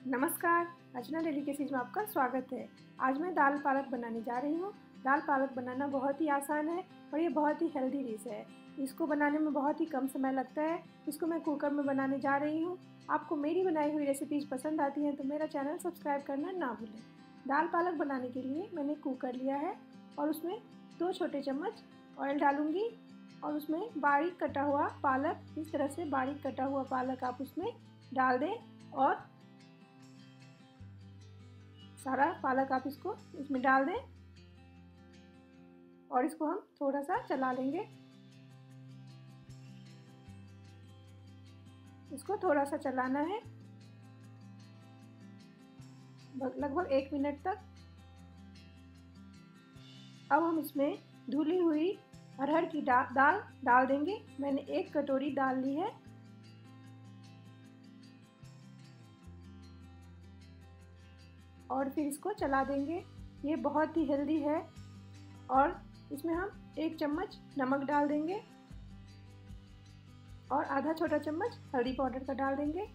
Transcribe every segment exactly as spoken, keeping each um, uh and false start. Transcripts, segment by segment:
नमस्कार, अर्चना डेलीकेसीज में आपका स्वागत है। आज मैं दाल पालक बनाने जा रही हूँ। दाल पालक बनाना बहुत ही आसान है और ये बहुत ही हेल्दी डिश है। इसको बनाने में बहुत ही कम समय लगता है। इसको मैं कुकर में बनाने जा रही हूँ। आपको मेरी बनाई हुई रेसिपीज़ पसंद आती हैं तो मेरा चैनल सब्सक्राइब करना ना भूलें। दाल पालक बनाने के लिए मैंने कुकर लिया है और उसमें दो छोटे चम्मच ऑयल डालूँगी और उसमें बारीक कटा हुआ पालक, इस तरह से बारीक कटा हुआ पालक आप उसमें डाल दें और सारा पालक आप इसको इसमें डाल दें और इसको हम थोड़ा सा चला लेंगे। इसको थोड़ा सा चलाना है लगभग एक मिनट तक। अब हम इसमें धुली हुई अरहर की दाल दाल डाल देंगे। मैंने एक कटोरी दाल ली है। और फिर इसको चला देंगे। ये बहुत ही हेल्दी है। और इसमें हम एक चम्मच नमक डाल देंगे और आधा छोटा चम्मच हल्दी पाउडर का डाल देंगे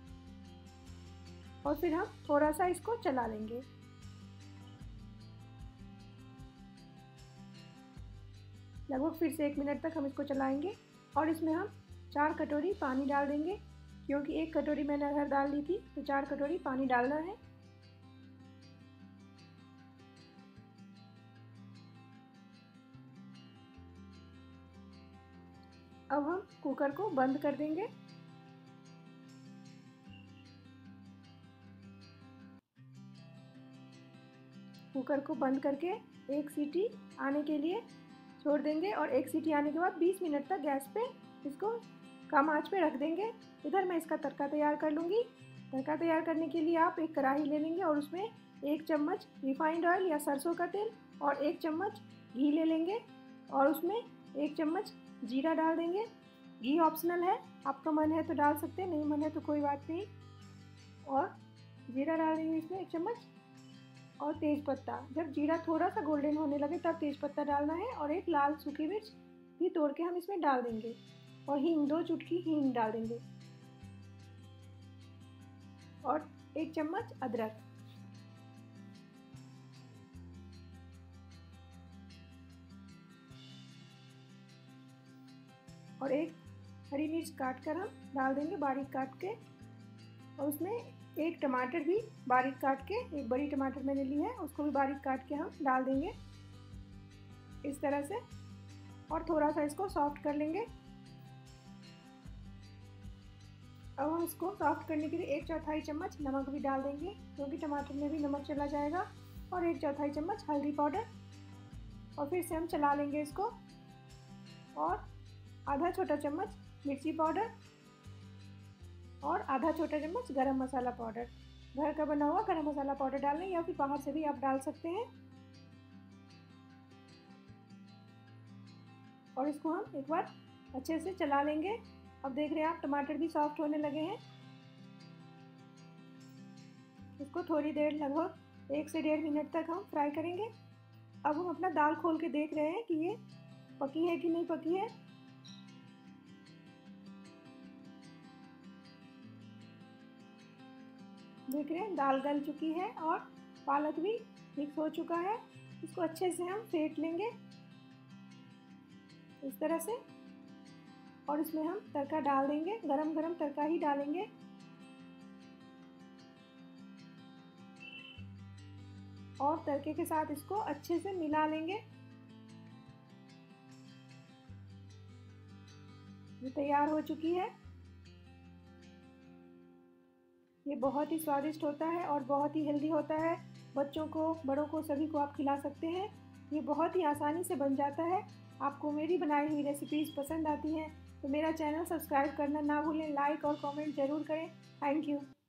और फिर हम थोड़ा सा इसको चला लेंगे। लगभग फिर से एक मिनट तक हम इसको चलाएंगे और इसमें हम चार कटोरी पानी डाल देंगे, क्योंकि एक कटोरी मैंने अरहर दाल ली थी तो चार कटोरी पानी डालना है। अब हम कुकर को बंद कर देंगे। कुकर को बंद करके एक सीटी आने के लिए छोड़ देंगे और एक सीटी आने के बाद बीस मिनट तक गैस पे इसको कम आंच पे रख देंगे। इधर मैं इसका तड़का तैयार कर लूँगी। तड़का तैयार करने के लिए आप एक कढ़ाई ले लेंगे और उसमें एक चम्मच रिफाइंड ऑयल या सरसों का तेल और एक चम्मच घी ले लेंगे और उसमें एक चम्मच जीरा डाल देंगे। घी ऑप्शनल है, आपका मन है तो डाल सकते हैं, नहीं मन है तो कोई बात नहीं। और जीरा डाल देंगे इसमें एक चम्मच और तेज़पत्ता। जब जीरा थोड़ा सा गोल्डन होने लगे तब तेज़पत्ता डालना है और एक लाल सूखी मिर्च भी तोड़ के हम इसमें डाल देंगे और हींग, दो चुटकी हींग डाल देंगे और एक चम्मच अदरक। और एक हरी मिर्च काट कर हम डाल देंगे बारीक काट के और उसमें एक टमाटर भी बारीक काट के, एक बड़ी टमाटर मैंने ली है उसको भी बारीक काट के हम डाल देंगे इस तरह से और थोड़ा सा इसको सॉफ्ट कर लेंगे। अब हम इसको सॉफ्ट करने के लिए एक चौथाई चम्मच नमक भी डाल देंगे, क्योंकि टमाटर में भी नमक चला जाएगा, और एक चौथाई चम्मच हल्दी पाउडर और फिर से हम चला लेंगे इसको। और आधा छोटा चम्मच मिर्ची पाउडर और आधा छोटा चम्मच गरम मसाला पाउडर। घर का बना हुआ गरम मसाला पाउडर डालें या फिर बाहर से भी आप डाल सकते हैं। और इसको हम एक बार अच्छे से चला लेंगे। अब देख रहे हैं आप टमाटर भी सॉफ्ट होने लगे हैं। इसको थोड़ी देर, लगभग एक से डेढ़ मिनट तक हम फ्राई करेंगे। अब हम अपना दाल खोल के देख रहे हैं कि ये पकी है कि नहीं पकी है। देख रहे हैं दाल गल चुकी है और पालक भी मिक्स हो चुका है। इसको अच्छे से हम फेंट लेंगे इस तरह से और इसमें हम तड़का डाल देंगे। गरम गरम तड़का ही डालेंगे। और तड़के के साथ इसको अच्छे से मिला लेंगे। ये तैयार हो चुकी है। ये बहुत ही स्वादिष्ट होता है और बहुत ही हेल्दी होता है। बच्चों को, बड़ों को, सभी को आप खिला सकते हैं। ये बहुत ही आसानी से बन जाता है। आपको मेरी बनाई हुई रेसिपीज़ पसंद आती हैं तो मेरा चैनल सब्सक्राइब करना ना भूलें। लाइक और कमेंट ज़रूर करें। Thank you.